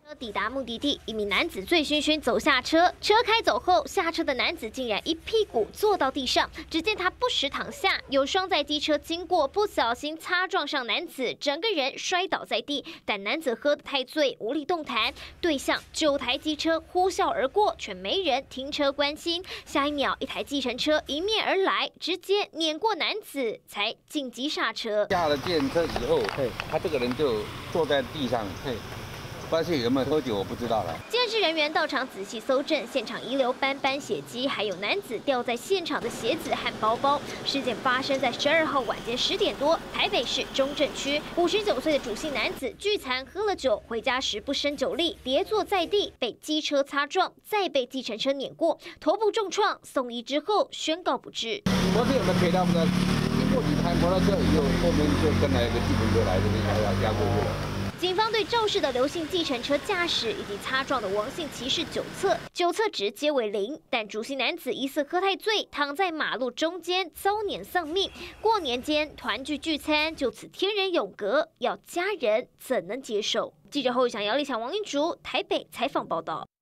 抵达目的地，一名男子醉醺醺走下车，车开走后，下车的男子竟然一屁股坐到地上。只见他不时躺下，有双载机车经过，不小心擦撞上男子，整个人摔倒在地。但男子喝得太醉，无力动弹，对向9台机车呼啸而过，却没人停车关心。下一秒，一台计程车迎面而来，直接碾过男子，才紧急刹车。 下了计程车以后，他这个人就坐在地上，关系有没有喝酒我不知道了。 监视人员到场仔细搜证，现场遗留斑斑血迹，还有男子掉在现场的鞋子和包包。事件发生在12号晚间10点多，台北市中正区59岁的主姓男子聚餐喝了酒，回家时不胜酒力，跌坐在地，被机车擦撞，再被计程车碾过，头部重创，送医之后宣告不治。 昨天我们陪他们的，经过几台摩托车以后，后面就跟来一个计程车来这边压过去了。 警方对肇事的刘姓计程车驾驶以及擦撞的王姓骑士酒测值皆为0，但主姓男子疑似喝太醉，躺在马路中间遭碾丧命。过年间团聚聚餐，就此天人永隔，要家人怎能接受？记者侯宇翔、姚立强、王英竹台北采访报道。